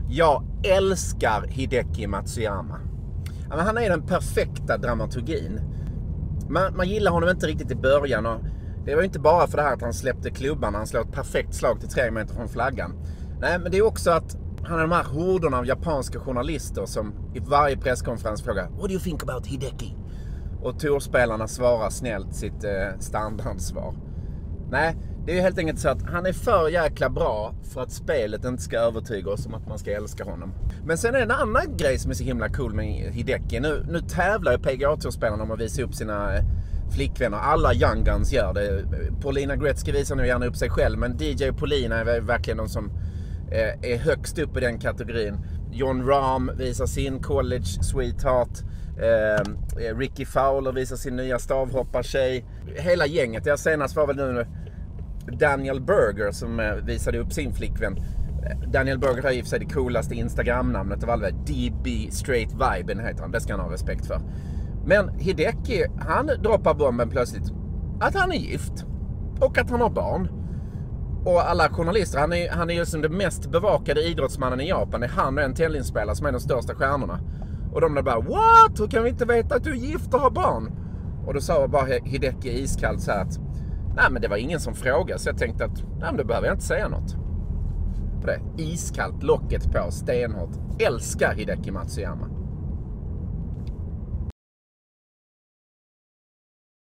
Jag älskar Hideki Matsuyama. Han är den perfekta dramaturgin. Man gillar honom inte riktigt i början. Och det var ju inte bara för det här att han släppte klubban. Han slår ett perfekt slag till 3 meter från flaggan. Nej, men det är också att han är de här horderna av japanska journalister som i varje presskonferens frågar What do you think about Hideki? Och torspelarna svarar snällt sitt standardsvar. Nej, det är ju helt enkelt så att han är för jäkla bra för att spelet inte ska övertyga oss om att man ska älska honom. Men sen är det en annan grej som är så himla cool med Hideki. Nu tävlar ju PGA-torspelarna om att visa upp sina flickvänner. Alla Young Guns gör det. Paulina Gretzky visar nu gärna upp sig själv, men DJ och Paulina är verkligen de som är högst upp i den kategorin. Jon Rahm visar sin college sweetheart. Ricky Fowler visar sin nya stavhoppartjej. Hela gänget. Jag senast var väl nu Daniel Berger som visade upp sin flickvän. Daniel Berger har i och för sig det coolaste Instagram-namnet av alla. DB Straight Viben heter han. Det ska han ha respekt för. Men Hideki, han droppar bomben plötsligt att han är gift och att han har barn. Och alla journalister, han är ju som den mest bevakade idrottsmannen i Japan. Det är han och en tennisspelare som är de största stjärnorna. Och de där bara, what? Hur kan vi inte veta att du är gift och har barn? Och då sa bara Hideki iskallt så här att nej, men det var ingen som frågade. Så jag tänkte att nej, men då behöver jag inte säga något. På det, iskallt, locket på, stenhårt. Älskar Hideki Matsuyama.